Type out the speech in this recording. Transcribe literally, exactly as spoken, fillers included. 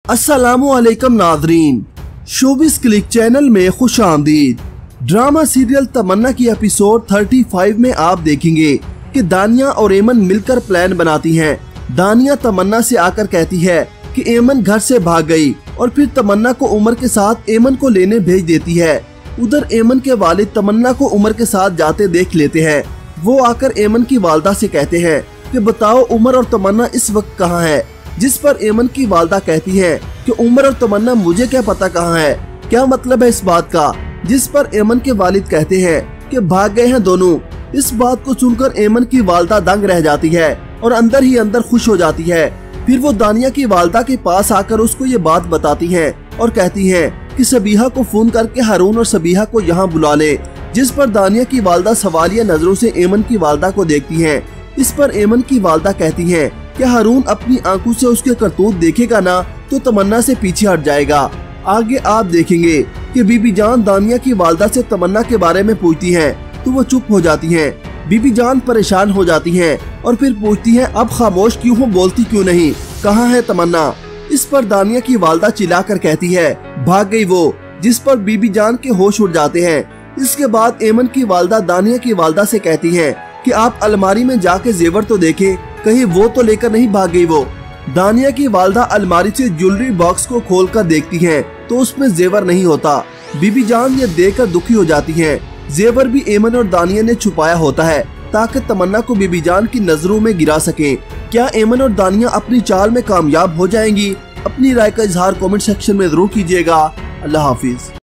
अस्सलामुअलैकुम नाजरीन, showbiz click channel में खुश आमदीद। ड्रामा सीरियल तमन्ना की एपिसोड पैंतीस में आप देखेंगे कि दानिया और एमन मिलकर प्लान बनाती हैं। दानिया तमन्ना से आकर कहती है कि एमन घर से भाग गई और फिर तमन्ना को उमर के साथ एमन को लेने भेज देती है। उधर एमन के वालिद तमन्ना को उमर के साथ जाते देख लेते हैं। वो आकर एमन की वालदा से कहते हैं कि बताओ उमर और तमन्ना इस वक्त कहाँ है। जिस पर एमन की वालदा कहती है कि उमर और तमन्ना मुझे क्या पता कहाँ है, क्या मतलब है इस बात का। जिस पर एमन के वालिद कहते हैं कि भाग गए हैं दोनों। इस बात को सुनकर एमन की वालदा दंग रह जाती है और अंदर ही अंदर खुश हो जाती है। फिर वो दानिया की वालदा के पास आकर उसको ये बात बताती है और कहती है कि सबीहा को फोन करके हारून और सबीहा को यहाँ बुला ले। जिस पर दानिया की वालदा सवालिया नजरों से एमन की वालदा को देखती है। इस पर एमन की वालदा कहती है कि हारून अपनी आंखों से उसके करतूत देखेगा ना तो तमन्ना से पीछे हट जाएगा। आगे आप देखेंगे कि बीबी जान दानिया की वालदा से तमन्ना के बारे में पूछती हैं तो वो चुप हो जाती हैं। बीबी जान परेशान हो जाती हैं और फिर पूछती हैं अब खामोश क्यों हो, बोलती क्यों नहीं, कहाँ है तमन्ना। इस पर दानिया की वालदा चिल्लाकर कहती है भाग गई वो। जिस पर बीबी जान के होश उड़ जाते हैं। इसके बाद एमन की वालदा दानिया की वालदा से कहती है कि आप अलमारी में जाके जेवर तो देखें, कहीं वो तो लेकर नहीं भाग गई वो। दानिया की वालदा अलमारी से ज्वेलरी बॉक्स को खोलकर देखती है तो उसमें जेवर नहीं होता। बीबी जान ये देखकर दुखी हो जाती है। जेवर भी एमन और दानिया ने छुपाया होता है ताकि तमन्ना को बीबी जान की नजरों में गिरा सके। क्या एमन और दानिया अपनी चाल में कामयाब हो जाएंगी? अपनी राय का इजहार कमेंट सेक्शन में जरूर कीजिएगा। अल्लाह हाफिज।